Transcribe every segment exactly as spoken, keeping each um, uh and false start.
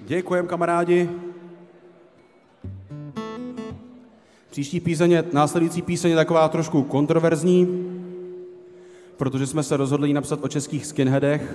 Děkujem, kamarádi. Příští píseň je, následující píseň je taková trošku kontroverzní, protože jsme se rozhodli ji napsat o českých skinheadech.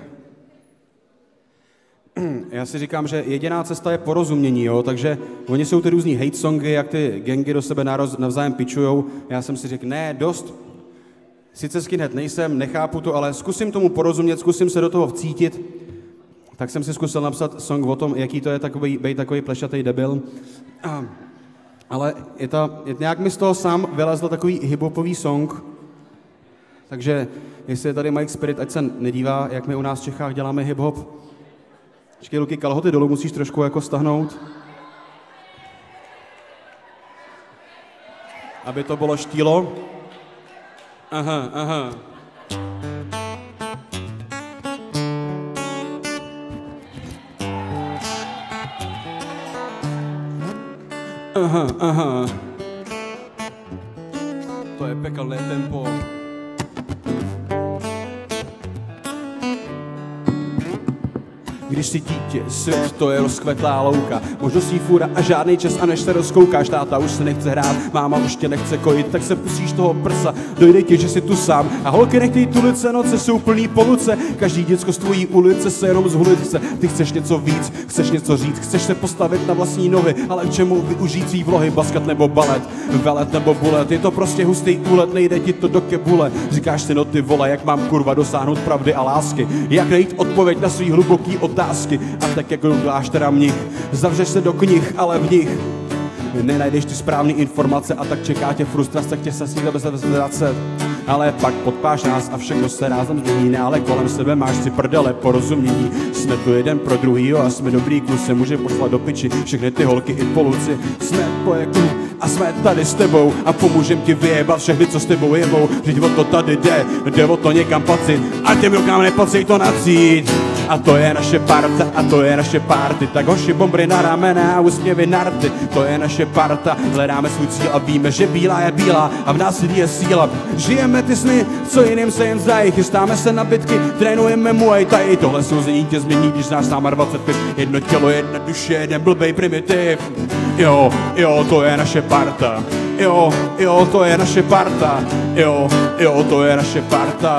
Já si říkám, že jediná cesta je porozumění, jo? Takže oni jsou ty různý hate songy, jak ty gangy do sebe navzájem pičujou. Já jsem si řekl, ne, dost. Sice skinhead nejsem, nechápu to, ale zkusím tomu porozumět, zkusím se do toho vcítit. Tak jsem si zkusil napsat song o tom, jaký to je takový, být takový plešatý debil. Ale je ta, je, nějak mi z toho sám vylezl takový hiphopový song. Takže jestli je tady Mike Spirit, ať se nedívá, jak my u nás v Čechách děláme hiphop. Počkej, Luky, kalhoty dolů musíš trošku jako stahnout. Aby to bylo štílo. Aha, aha. Aha, aha. To je pekelné tempo. Když si dítě, svět, to je rozkvetlá louka. Možností fůra a žádný čas, a než se rozkoukáš, táta už se nechce hrát, máma už tě nechce kojit, tak se pustíš toho prsa, dojde ti, že jsi tu sám. A holky nechtějí tulice, noce jsou plný poluce, každý děcko z tvojí ulice se jenom zhulit chce. Ty chceš něco víc, chceš něco říct, chceš se postavit na vlastní nohy, ale k čemu využít svý vlohy, baskat nebo balet, velet nebo bulet, je to prostě hustý úlet, nejde ti to do kebule. Říkáš si, no ty vole, jak mám kurva dosáhnout pravdy a lásky, jak najít odpověď na svý hluboký otázky. A tak jako děláš teda mnich, zavřeš se do knih, ale v nich nenajdeš ty správné informace a tak čeká tě frustrace, chtěš se s ní vracet. Ale pak podpáš nás a všechno se rázem změní, ale kolem sebe máš si prdele porozumění. Jsme tu jeden pro druhýho a jsme dobrý kluci, může pošlat do piči všechny ty holky i poluci. Jsme tvoje klub a jsme tady s tebou a pomůžem ti vyjebat všechny, co s tebou jebou. Vždyť o to tady jde, jde o to někam patřit a těm rukám nepatří to nacít. A to je naše parta, a to je naše party, tak hoši bombry na ramena a úsměvy na rty. To je naše parta, hledáme svůj cíl a víme, že bílá je bílá a v nás je síla. Žijeme ty sny, co jiným se jen zdají, chystáme se na bitky, trénujeme Muay Thai. Tohle souzení tě změní, když znáš náma dvacet pět, jedno tělo, jedna duše, jeden blbej primitiv. Jo, jo, to je naše parta, jo, jo, to je naše parta, jo, jo, to je naše parta.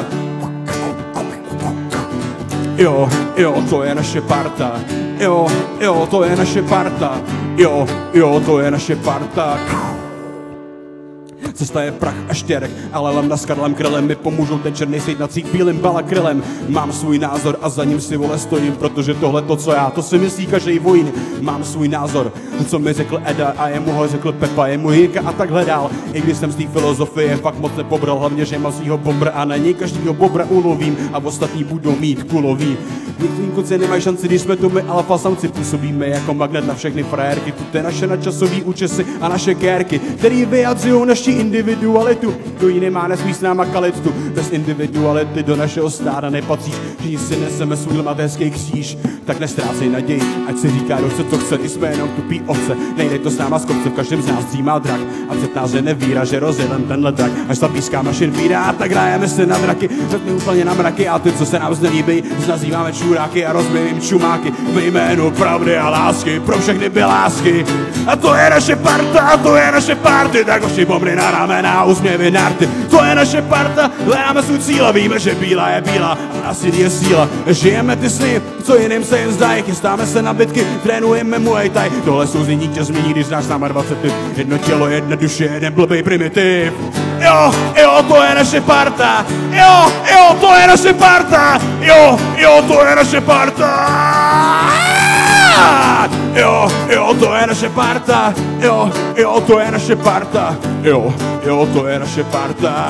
Jo, jo, to je naše parta, jo, jo, to je naše parta, jo, jo, to je naše parta. Cesta je prach a štěrk, ale lambda s Karlem Krylem mi pomůžou ten černý svět nacít bílým balakrylem. Mám svůj názor a za ním si vole stojím, protože tohle to, co já, to si myslí každý vojín. Mám svůj názor, co mi řekl Eda a jemu ho řekl Pepa, jemu Jirka a takhle dál. I když jsem z té filozofie fakt moc nepobral, hlavně, že mám svýho bobra a na něj každýho bobra ulovím a ostatní budou mít kulový. Některý kluci nemají šanci, když jsme tu my alfa samci, působíme jako magnet na všechny frajerky. To je naše nadčasový účesy a naše kérky, který vyjadřují naši individualitu. Kdo jiný má nesmí s náma kalit tu. Bez individuality do našeho stáda nepatříš, že si neseme svůj mateřský kříž. Tak nestrácej naději, ať si říká, kdo chce, co chce, i jsme jenom tupí ovce. Nejde to s náma z kopce, v každém z nás dřímá drak. A před nás je nevíra, že rozjedem tenhle drak. Až zapíská mašin víra, a tak hrajeme se na draky. Řekni úplně na mraky a ty, co se nám znelíbí, znazýváme čuráky a rozbijím čumáky. Ve jménu pravdy a lásky, pro všechny by lásky. A to je naše parta, a to je naše party, tak hoši bomby na ramena, úsměvy na rty. To je naše parta, hledáme svůj cíl a víme, že bílá je bílá a v nás je síla. Žijeme ty sny, co jiným se jen zdají, chystáme se na bitky, trénujeme Muay Thai. Tohle souzení tě změní, když znáš náma dvacet pět, jedno tělo, jedna duše, jeden blbej primitiv. Jo, jo, to je naše parta, jo, jo, to je naše parta, jo, jo, to je naše parta. Jo, jo, to je naše parta, jo, jo, to je naše parta, jo, jo, to je naše parta.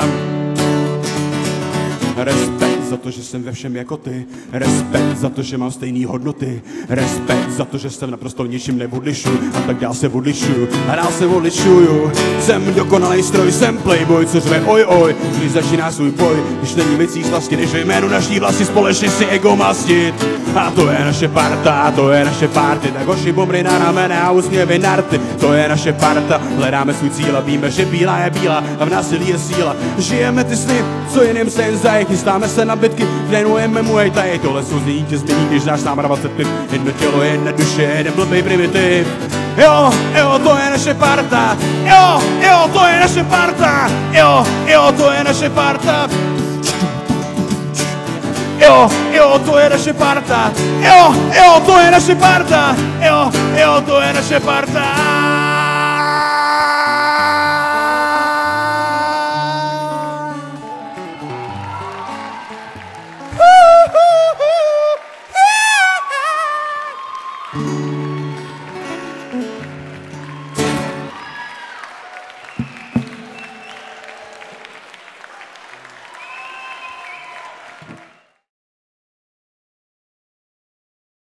Respekt za to, že jsem ve všem jako ty, respekt za to, že mám stejný hodnoty, respekt za to, že jsem naprosto ničím neodlišuju a tak dál se odlišuju a dál se odlišuju. Jsem dokonalej stroj, jsem playboy, co řve oj oj, když začíná svůj boj, když není věcí slasti, než ve jménu naší vlasti společně si ego mastit. A to je naše parta, to je naše party, tak hoši bomry na ramena a úsměvy narty. To je naše parta, hledáme svůj cíl a víme, že bílá je bílá a v násilí je síla. Žijeme ty sny, co jiným se jen zají, chystáme se na bitky, trénujeme Muay Thai. Tohle jsou zní tě změní, když náš nám dvacet pět, jedno tělo, jedna duše, jeden blbej primitiv. Jo, jo, to je naše parta, jo, jo, to je naše parta, jo, jo, to je naše parta. Jo, jo, to je naše parta, jo, jo, to je naše parta, jo, jo, to je naše parta.